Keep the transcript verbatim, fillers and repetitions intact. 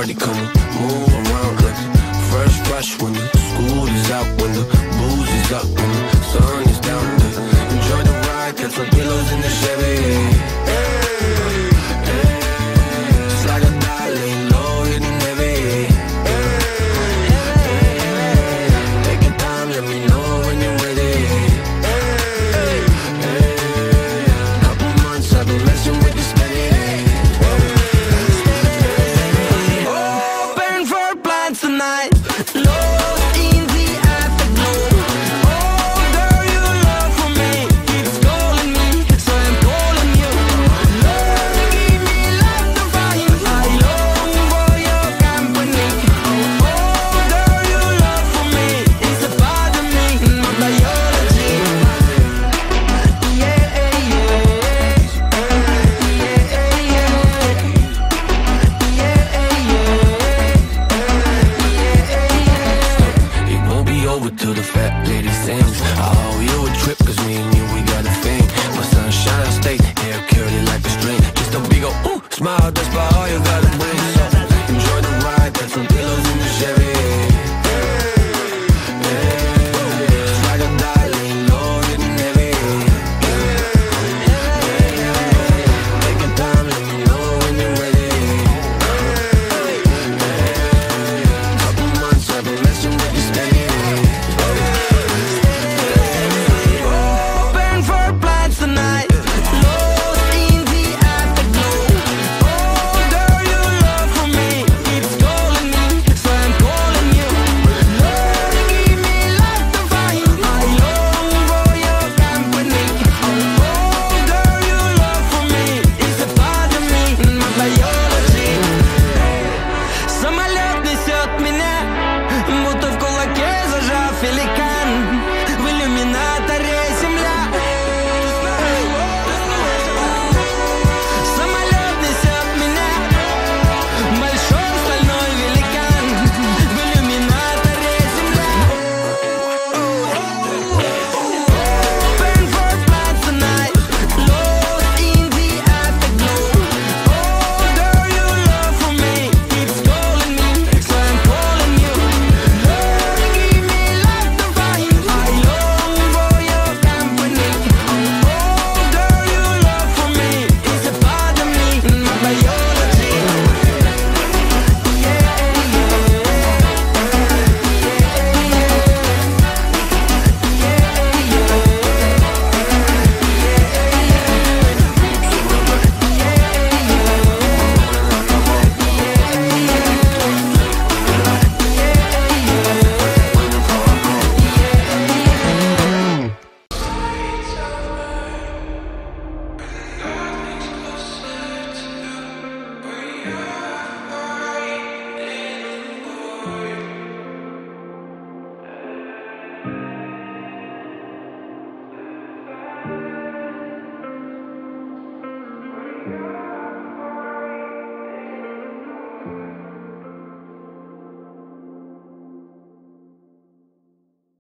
party, come on, move around like first rush when the school is out, when the booze is up, when the sun is down. Enjoy the ride, got some pillows in the Chevy. Hey, hey, slide or die, lay low, hitting heavy. Hey, hey, take your time, let me know when you're ready. Hey, hey, couple months I've been messing with this steady. Open for plans tonight. Lost in the afterglow. Oh, girl, your love for me keeps calling me, so I'm calling you. Love, give me love to find. I long for your company. Oh, girl, your love for me is a part of me, my biology. Yeah, yeah, yeah, yeah. It won't be over till the fat lady sings. I owe you a trip, cause me and you, we got a thing. My sunshine state, hair curly like a string. Just a big ol' ooh, smile, that's about all you gotta bring. So enjoy the ride, got some pillows in the Chevy. Slide or die, lay low, hitting heavy. Take your time, let me know when you're ready. Couple months I've been messing with you steady. Open for plans tonight. Lost in the afterglow. Oh, girl, your love for me keeps calling me, so I'm calling you. Love, give me love to find. I long for your company. Oh, girl, your love for me is a part of me, my biology. Самолет несет меня, будто в кулаке зажав великан. В иллюминаторе земля. Самолет несет меня, большой стальной великан. В иллюминаторе земля. Open for plans tonight. Lost in the afterglow. Oh, girl, your love for me keeps calling me, so I'm calling you. Love, give me love to find. I long for your company. Oh, girl, your love for me is a part of me, my biology. Yeah, Yeah.